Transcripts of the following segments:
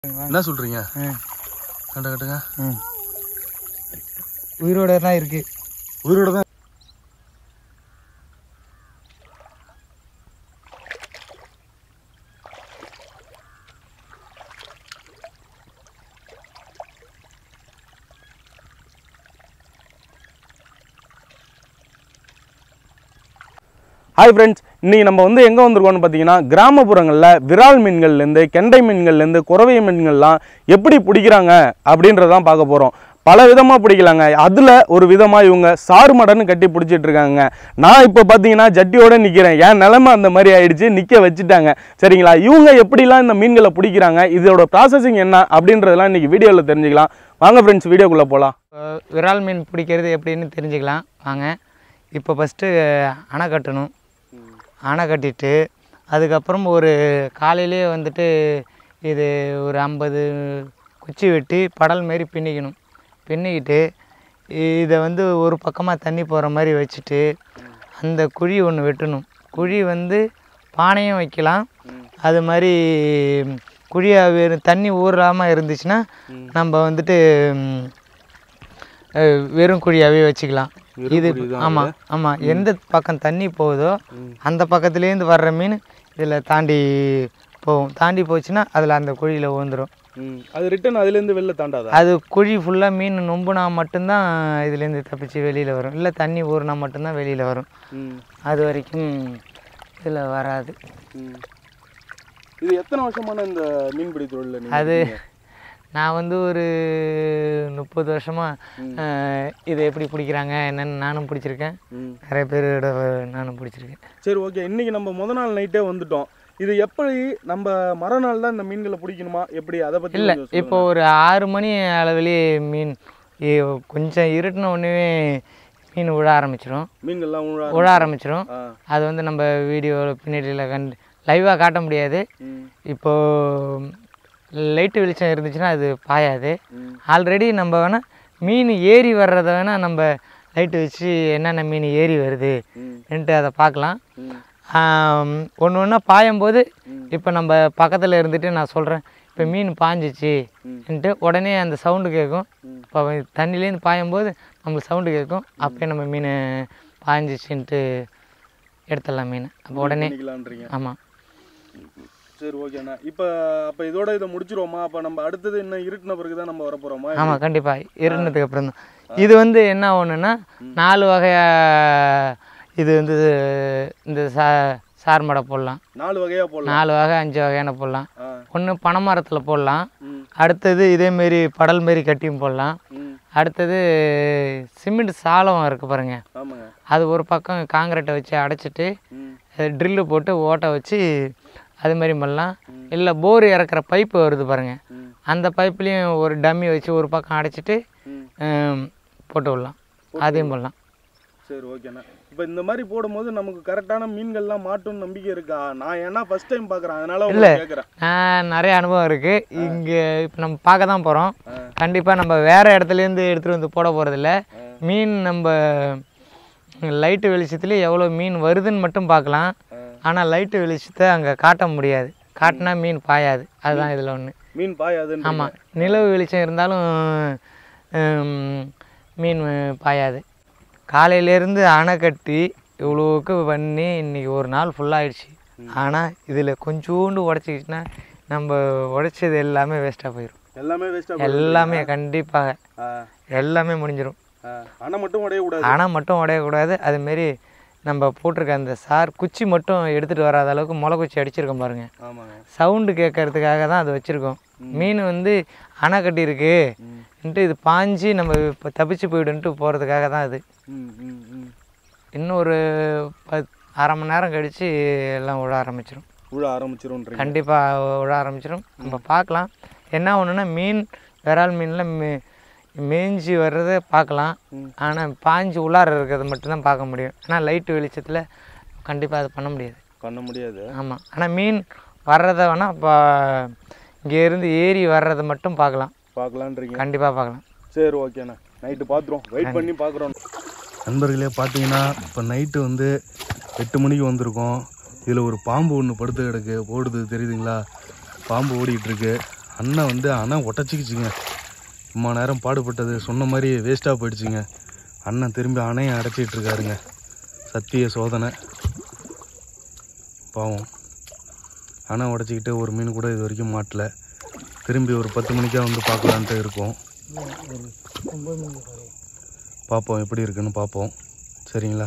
என்ன சொல்றீங்க? கட்டுங்க. உயிரோட தான் இருக்கு. உயிரோட தான். ஹாய் ஃப்ரெண்ட்ஸ், இன்றைக்கி நம்ம எங்கே வந்திருக்கோம்னு பார்த்தீங்கன்னா, கிராமப்புறங்களில் விரால் மீன்கள்லேருந்து கெண்டை மீன்கள்லேருந்து குறவை மீன்கள்லாம் எப்படி பிடிக்கிறாங்க அப்படின்றதான் பார்க்க போகிறோம். பல விதமாக பிடிக்கலாங்க. அதில் ஒரு விதமாக இவங்க சாறு மடன்னு கட்டி பிடிச்சிட்டு இருக்காங்க. நான் இப்போ பார்த்தீங்கன்னா ஜட்டியோடு நிற்கிறேன். என் நிலைமை அந்த மாதிரி ஆயிடுச்சு, நிற்க வச்சுட்டாங்க. சரிங்களா? இவங்க எப்படிலாம் இந்த மீன்களை பிடிக்கிறாங்க, இதோட ப்ராசஸிங் என்ன அப்படின்றதெல்லாம் இன்றைக்கி வீடியோவில் தெரிஞ்சுக்கலாம். வாங்க ஃப்ரெண்ட்ஸ், வீடியோக்குள்ளே போகலாம். விரால் மீன் பிடிக்கிறது எப்படின்னு தெரிஞ்சுக்கலாம் வாங்க. இப்போ ஃபஸ்ட்டு அணை கட்டணும். அணை கட்டிட்டு அதுக்கப்புறம் ஒரு காலையிலே இது ஒரு 50 குச்சி வெட்டி படல் மாரி பின்னிக்கணும். பின்னிக்கிட்டு இதை ஒரு பக்கமாக தண்ணி போகிற மாதிரி வச்சுட்டு அந்த குழி ஒன்று வெட்டணும். குழி பானையும் வைக்கலாம். அது மாதிரி குழியாக வெறும் தண்ணி ஊறாமல் இருந்துச்சுன்னா நம்ம வெறும் குழியாகவே வச்சுக்கலாம். இது ஆமாம் ஆமாம், எந்த பக்கம் தண்ணி போகுதோ அந்த பக்கத்துலேருந்து வர்ற மீன் இதில் தாண்டி போகும். தாண்டி போச்சுன்னா அதில் அந்த குழியில் விழுந்துடும். அது ரிட்டன் அதுலேருந்து வெளில தாண்டாது. அது குழி ஃபுல்லாக மீன் நொம்புனா மட்டும்தான் இதுலேருந்து தப்பிச்சு வெளியில் வரும். இல்லை தண்ணி ஊறினா மட்டும்தான் வெளியில் வரும். அது வரைக்கும் இதில் வராது. இது எத்தனை வருஷமான இந்த மீன்பிடி தொழில்? அது நான் ஒரு 30 வருஷமாக இதை எப்படி பிடிக்கிறாங்க என்னென்னு நானும் பிடிச்சிருக்கேன். நிறைய பேரோட நானும் பிடிச்சிருக்கேன். சரி, ஓகே. இன்றைக்கி நம்ம முதல் நாள் நைட்டே வந்துட்டோம். இது எப்படி நம்ம மறுநாள் தான் இந்த மீன்களை பிடிக்கணுமா எப்படி, அதை பற்றி? இல்லை, இப்போ ஒரு 6 மணி அளவிலே மீன் கொஞ்சம் இருட்டின உடனே மீன் விழ ஆரம்பிச்சிடும். மீன்கள்லாம் விழ ஆரம்பிச்சிடும். அது நம்ம வீடியோவில் பின்னாடியில் லைவாக காட்ட முடியாது. இப்போது லைட்டு வெளிச்சம் இருந்துச்சுன்னா அது பாயாது. ஆல்ரெடி நம்ம வேணால் மீன் ஏறி வர்றதை வேணால் நம்ம லைட்டு வச்சு என்னென்ன மீன் ஏறி வருதுன்ட்டு அதை பார்க்கலாம். ஒன்று ஒன்றா பாயும்போது இப்போ நம்ம பக்கத்தில் இருந்துட்டு நான் சொல்கிறேன், இப்போ மீன் பாஞ்சிச்சுன்ட்டு உடனே அந்த சவுண்டு கேட்கும். இப்போ தண்ணிலேருந்து பாயும்போது நம்மளுக்கு சவுண்டு கேட்கும். அப்போயே நம்ம மீன் பாஞ்சிச்சுன்ட்டு எடுத்துடலாம் மீன். அப்போ உடனே ஆமாம். சரி, ஓகேண்ணா. அப்போ இதோட இதை முடிச்சிருவோமா? அப்போ நம்ம அடுத்தது என்ன இருட்டின பிறகு தான் நம்ம வர போகிறோமா? ஆமாம், கண்டிப்பாக இருட்டினதுக்கு அப்புறம் தான். இது என்ன ஒன்றுன்னா 4 வகையாக இது இந்த சார் மடை போடலாம். 4 வகையாக போடலாம். 4 வகை 5 வகையான போடலாம். ஒன்று பனைமரத்தில் போடலாம். அடுத்தது இதேமாரி படல் மாரி கட்டியும் போடலாம். அடுத்தது சிமெண்ட் சாலம் இருக்குது பாருங்க, அது ஒரு பக்கம் காங்கிரீட்டை வச்சு அடைச்சிட்டு ட்ரில்லு போட்டு ஓட்டை வச்சு அது மாதிரி பண்ணலாம். இல்லை போர் இறக்குற பைப்பு வருது பாருங்கள், அந்த பைப்லேயும் ஒரு டம்மி வச்சு ஒரு பக்கம் அடைச்சிட்டு போட்டு விடலாம். அதையும் போடலாம். சரி, ஓகேண்ணா. இப்போ இந்த மாதிரி போடும்போது நமக்கு கரெக்டான மீன்கள்லாம் மாட்டும்னு நம்பிக்கை இருக்கா? நான் ஏன்னா ஃபஸ்ட் டைம் பார்க்குறேன், அதனால இல்லை கேட்குறேன். நிறைய அனுபவம் இருக்குது. இங்கே இப்போ நம்ம பார்க்க தான் போகிறோம். கண்டிப்பாக நம்ம வேறு இடத்துலேருந்து எடுத்துகிட்டு போட போகிறதில்ல. மீன் நம்ம லைட்டு வெளிச்சத்துலேயே எவ்வளோ மீன் வருதுன்னு மட்டும் பார்க்கலாம். ஆனால் லைட்டு வெளிச்சத்தை அங்கே காட்ட முடியாது. காட்டினா மீன் பாயாது. அதுதான் இதில் ஒன்று. மீன் பாயாது. ஆமாம், நிலவு வெளிச்சம் இருந்தாலும் மீன் பாயாது. காலையிலேருந்து அணை கட்டி இவ்வளோவுக்கு பண்ணி இன்றைக்கி ஒரு நாள் ஃபுல்லாகிடுச்சு. ஆனால் இதில் கொஞ்சோண்டு உடச்சிக்கிச்சுன்னா நம்ம உடைச்சது எல்லாமே வேஸ்ட்டாக போயிடும். எல்லாமே வேஸ்ட்டாக, எல்லாமே கண்டிப்பாக எல்லாமே முடிஞ்சிடும். அணை மட்டும் உடையக்கூடாது. அணை மட்டும் உடையக்கூடாது. அதுமாரி நம்ம போட்டிருக்க அந்த குச்சி மட்டும் எடுத்துகிட்டு வராத அளவுக்கு முளை குச்சி அடிச்சிருக்கோம் பாருங்கள். சவுண்டு கேட்கறதுக்காக தான் அது வச்சுருக்கோம். மீன் அணை கட்டியிருக்குன்ட்டு இது பாஞ்சு நம்ம இப்போ தப்பிச்சு போயிடுன்ட்டு போகிறதுக்காக தான் அது. இன்னும் ஒரு 1/2 மணி நேரம் கழித்து எல்லாம் விழ ஆரம்பிச்சிடும். கண்டிப்பாக விழ ஆரம்பிச்சிடும். நம்ம பார்க்கலாம். என்ன ஒன்றுன்னா விரால் மீனில் மேய்ஞ்சி வர்றதை பார்க்கலாம். ஆனால் பாஞ்சு உள்ளார இருக்கிறத மட்டும்தான் பார்க்க முடியும். ஆனால் லைட்டு வெளிச்சத்தில் கண்டிப்பாக அது பண்ண முடியாது. ஆமாம், ஆனால் மீன் வர்றதை வேணால் இப்போ இங்கேருந்து ஏறி வர்றதை மட்டும் பார்க்கலான்றீங்க? கண்டிப்பாக பார்க்கலாம். சரி, ஓகேண்ணா. நைட்டு பார்த்துருவோம், வெயிட் பண்ணி பார்க்குறோம். நண்பர்களே, பார்த்தீங்கன்னா இப்போ நைட்டு 8 மணிக்கு வந்திருக்கோம். இதில் ஒரு பாம்பு ஒன்று படுத்து கிடக்கு, ஓடுது தெரியுதுங்களா? பாம்பு ஓடிக்கிட்டு இருக்கு. அண்ணன் வந்து அணை உடச்சிக்கிச்சுங்க. இம்மா நேரம் பாடுபட்டது சொன்ன மாதிரி வேஸ்ட்டாக போயிடுச்சுங்க. அண்ணன் திரும்பி அணையை அடைச்சிட்டு இருக்காருங்க. சத்திய சோதனை. பாவம் அணை உடச்சிக்கிட்டு ஒரு மீன் கூட இது வரைக்கும் மாட்டல. திரும்பி ஒரு 10 மணிக்காக வந்து பார்க்கலான்ட்டு இருக்கோம். பார்ப்போம் எப்படி இருக்குன்னு பார்ப்போம். சரிங்களா?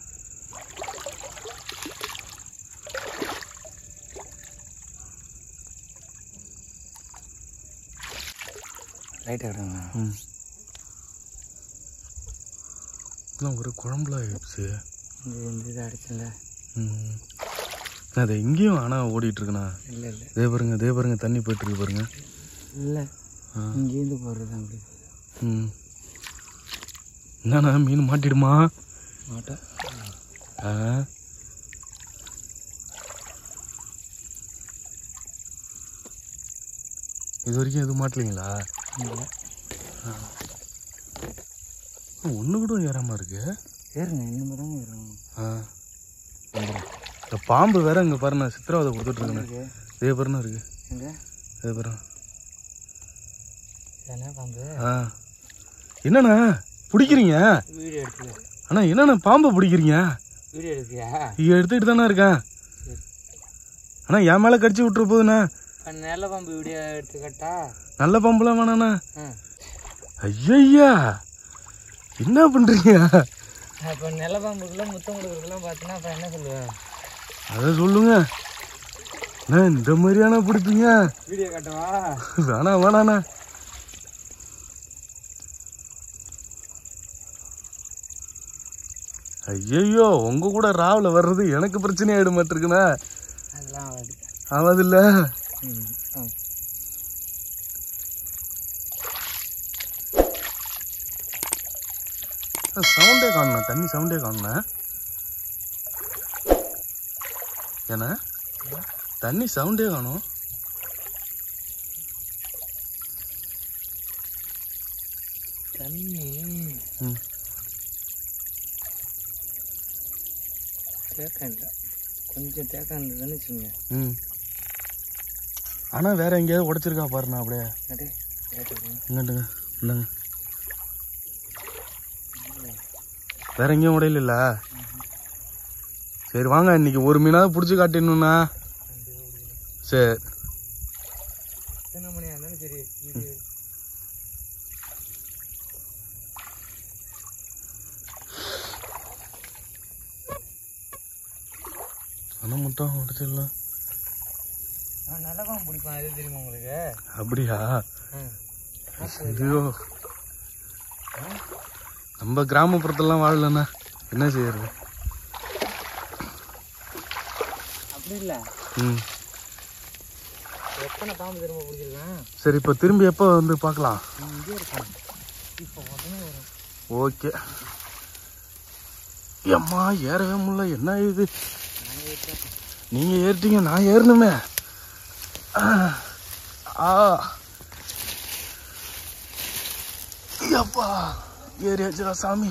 ஒரு குழம்புல ஆயிடுச்சு. அடிச்சல அது இங்கேயும் அணை ஓடிட்டு இருக்குண்ணா. இல்லை இல்லை இதே பாருங்க தண்ணி போயிட்டு இருக்கு பாருங்க. இல்லை இங்கேருந்து போடுறது அப்படி. என்னண்ணா மீன் மாட்டிடுமா? மாட்டேன். இது வரைக்கும் எதுவும் மாட்டலைங்களா? இல்லை ஒன்று கூட ஏறாமல் இருக்கு. ஏறுங்க இன்னும் தாங்க ஏறும். இந்த பாம்பு வேற இங்கே பாருண்ணா சித்திரவதை கொடுத்துட்டு இருக்குண்ணே. இதே பாருண்ணா இருக்கு. எங்க இதே பாருங்க. என்ன பாம்பு? என்னண்ணா பிடிக்கிறீங்க? வீடியோ எடுத்து. அண்ணா என்னண்ணா பாம்பை பிடிக்கிறீங்க? வீடியோ எடுக்கியா? எடுத்துக்கிட்டு தானே இருக்கேன். அண்ணா என் மேலே கடிச்சு விட்டுரு போகுதுண்ணா. நல்ல பாம்பு வீடியோ எடுத்துக்கட்டா? நல்ல பாம்புலாம் வேணாண்ணா. ஐயா என்ன பண்றீங்க? அப்போ நல்ல பாம்புக்குள்ள முத்தம் கொடுக்குறதுலாம் பார்த்தீங்கன்னா அப்போ என்ன சொல்லுவேன்? அதை சொல்லுங்க. அண்ணா இந்த மாதிரியானா பிடிப்பீங்க? வீடியோ காட்டவா? வேணாண்ணா. ஐயோ உங்க கூட ராவுல வர்றது எனக்கு பிரச்சனை ஆயிட மாட்டிருக்குண்ணா. அதெல்லாம் ஆகாதுல்ல. சவுண்டே காணுண்ணா. தண்ணி சவுண்டே காணுண்ணா. ஏன்னா தண்ணி சவுண்டே காணும். தண்ணி தேக்கம் இல்லை. கொஞ்சம் தேக்கம் இருந்ததுன்னு வச்சுங்க. ஆனா வேற எங்கேயாவது உடைச்சிருக்கா பாருண்ணா. அப்படியே இங்கட்டுங்க இல்லைங்க. வேற எங்கேயும் உடையில. சரி வாங்க இன்னைக்கு ஒரு மீனாவது பிடிச்சி காட்டிடணும்ண்ணா. சரி எத்தனை மணியா இருந்தாலும் சரி. ஆனால் மட்டும் உடைச்சிடலாம். நல்ல பாம்பு பிடிப்பேன். அது தெரியுமா உங்களுக்கு? அப்படியா? ஐயோ நம்ம கிராமப்புறத்தெல்லாம் வாழலண்ணா. என்ன செய்யறது? அப்படி இல்லை. எத்தனை பாம்பு திரும்ப பிடிச்சிருக்கேன். சரி இப்போ திரும்பி எப்போ வந்து பார்க்கலாம்? இங்கே இருக்கேன். இப்போ உடனே வரும். ஓகே. அம்மா ஏறவே முடியல. என்ன இது? நீங்க ஏறிட்டீங்க, நான் ஏறணுமே. அப்பா ஏறியாச்சுடா சாமி.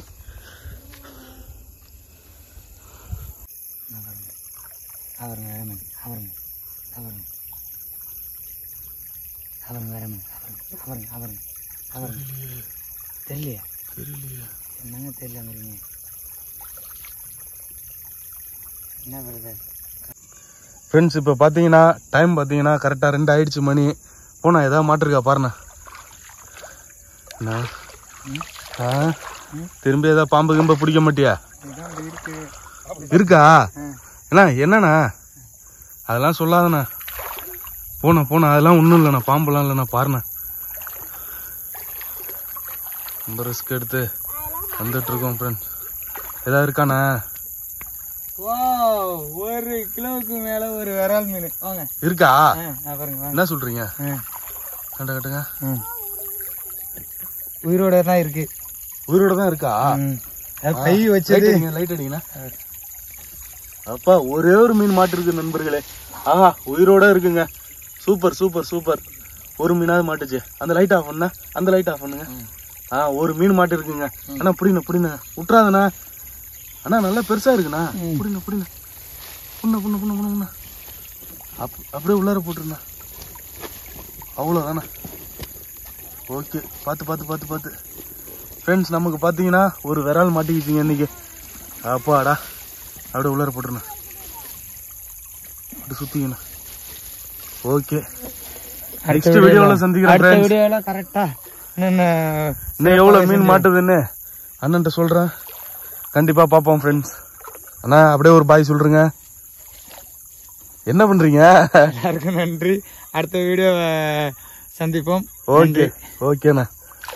தெரியலையா? என்னங்க தெரியலங்கிறீங்க? என்ன வருது ஃப்ரெண்ட்ஸ்? இப்போ பார்த்தீங்கன்னா டைம் பார்த்தீங்கன்னா கரெக்டாக 2 ஆயிடுச்சு மணி. போனா ஏதாவது மாட்டிருக்கா பாருண்ணா. திரும்பி ஏதாவது பாம்பு கிம்ப பிடிக்க மாட்டியா? இருக்கா? என்னண்ணா அதெல்லாம் சொல்லாதண்ணா. போனா அதெல்லாம் ஒன்றும் இல்லைண்ணா. பாம்புலாம் இல்லைண்ணா. பாருண்ணா ரொம்ப ரிஸ்க் எடுத்து வந்துட்டு இருக்கோம் ஃப்ரெண்ட்ஸ். ஏதாவது இருக்காண்ணா? 1 கிலோவுக்கு மேல ஒரு விரால் மீன் வாங்க இருக்கா? பாருங்க. என்ன சொல்றீங்க? கட்டுங்க. உயிரோட தான் இருக்கு. உயிரோட தான் இருக்கா? கை வச்சது லைட் அடிங்கண்ணா. அப்பா ஒரே ஒரு மீன் மாட்டிருக்கு நண்பர்களே. உயிரோட இருக்குங்க. Super super super. ஒரு மீனாவது மாட்டுச்சு. அந்த லைட் ஆஃப் பண்ண. அந்த லைட் ஆஃப் பண்ணுங்க. ஒரு மீன் மாட்டு இருக்குங்க. அண்ணா புடிங்க விட்டுறாதண்ணா. அண்ணா நல்லா பெருசா இருக்குண்ணா. புடிங்க புண்ண அப்படியே உள்ளார போட்டுருண்ணா. அவ்வளோதானே. ஓகே, பார்த்து ஃப்ரெண்ட்ஸ். நமக்கு பார்த்தீங்கன்னா ஒரு விரால் மாட்டிக்கிச்சிங்க இன்னைக்கு. அப்பாடா, அப்படியே உள்ளார போட்டுருண்ணா, அப்படி சுற்றிங்கண்ணா. ஓகே, நெக்ஸ்ட் வீடியோவில் சந்திக்கிறேன். அடுத்த வீடியோவில் கரெக்டாக இன்னும் எவ்வளோ மீன் மாட்டுதுன்னு அண்ணன்ட்ட சொல்கிறேன். கண்டிப்பாக பார்ப்போம் ஃப்ரெண்ட்ஸ். அண்ணா அப்படியே ஒரு பாய் சொல்கிறேங்க. என்ன பண்ணுறீங்க? எல்லாருக்கும் நன்றி. அடுத்த வீடியோவை சந்திப்போம். ஓகே ஓகேண்ணா,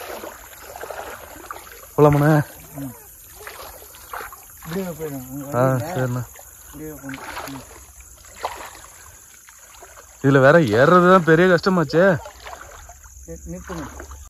போலாமண்ணா? சரிண்ணா. இதுல வேற ஏறுறதுதான் பெரிய கஷ்டமாச்சே.